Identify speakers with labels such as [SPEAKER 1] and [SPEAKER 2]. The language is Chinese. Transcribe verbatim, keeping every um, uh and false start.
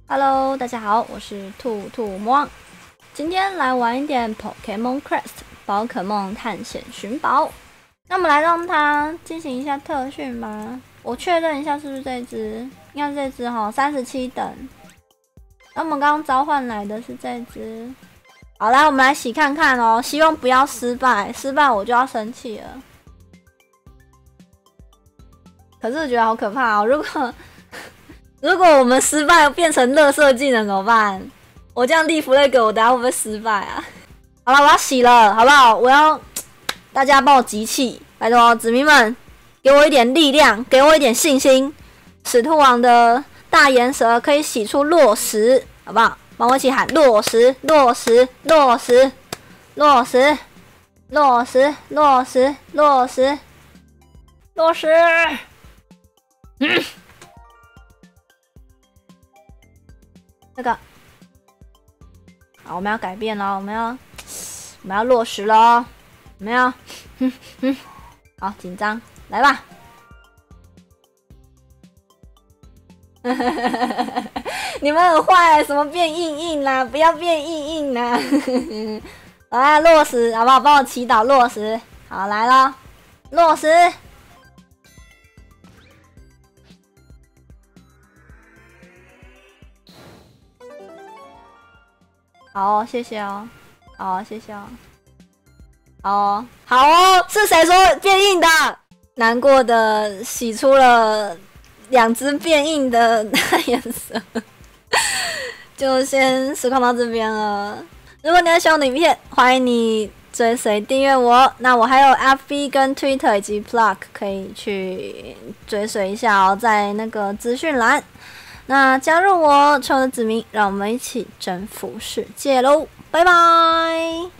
[SPEAKER 1] Hello， 大家好，我是兔兔魔王，今天来玩一点 Pokémon Quest 宝可梦探险寻宝。那我们来让它进行一下特训吧。我确认一下是不是这只，应该是这只哈，三十七等。那我们刚刚召唤来的是这只。好，来我们来洗看看哦，希望不要失败，失败我就要生气了。可是我觉得好可怕哦，如果如果我们失败变成垃圾技能怎么办？我这样立 flag， 我等下会不会失败啊？好了，我要洗了，好不好？我要大家帮我集气，拜托子民们，给我一点力量，给我一点信心。使兔王的大岩蛇可以洗出落石，好不好？帮我一起喊落石，落石，落石，落石，落石，落石，落石，落石。嗯。这个，好，我们要改变了，我们要，我们要落实了哦，有没有？哼哼，好紧张，来吧！你们很坏，什么变硬硬啦？不要变硬硬啦！好啦，落实，好不好？帮我祈祷落实。好，来咯，落实。好哦，谢谢哦。好哦，谢谢哦。好哦，好哦，是谁说变硬的？难过的洗出了两只变硬的颜色，就先实况到这边了。如果你喜欢我的影片，欢迎你追随订阅我。那我还有 F B 跟 Twitter 以及 Blog 可以去追随一下哦，在那个资讯栏。那加入我，成为我的子民，让我们一起征服世界喽！拜拜。